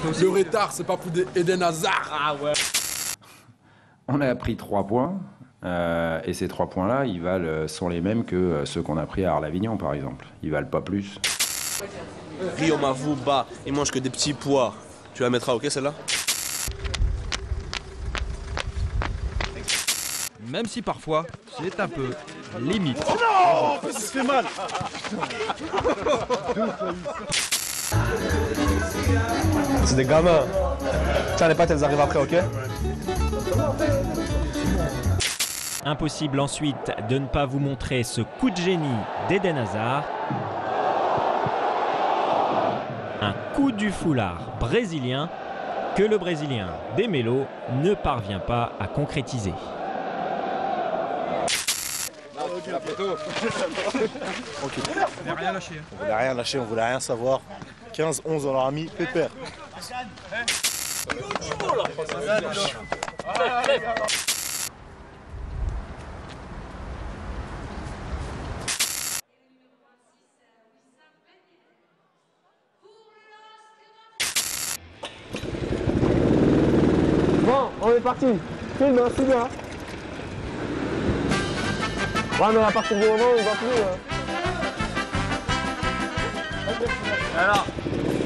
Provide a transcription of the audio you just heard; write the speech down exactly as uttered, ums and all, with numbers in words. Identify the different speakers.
Speaker 1: Le retard, c'est pas pour des Eden Hazard.
Speaker 2: Ah ouais.
Speaker 3: On a pris trois points, euh, et ces trois points-là, ils valent, sont les mêmes que euh, ceux qu'on a pris à Arles-Avignon, par exemple. Ils valent pas plus.
Speaker 4: Rio m'avoue bas, il mange que des petits pois. Tu la mettras, ok, celle-là?
Speaker 2: Même si parfois, c'est un peu limite.
Speaker 4: Oh non, ça se fait mal. C'est des gamins. Tiens, les pattes, elles arrivent après, ok?
Speaker 5: Impossible ensuite de ne pas vous montrer ce coup de génie d'Eden Hazard. Un coup du foulard brésilien que le Brésilien De Melo ne parvient pas à concrétiser.
Speaker 4: Okay. On voulait rien lâcher. On voulait rien lâcher, on voulait rien savoir. quinze onze, on leur a mis pépère.
Speaker 6: Bon, on est parti. Filme, hein, c'est bien. Ouais, mais à partir du moment où il va plus... Euh...
Speaker 2: Alors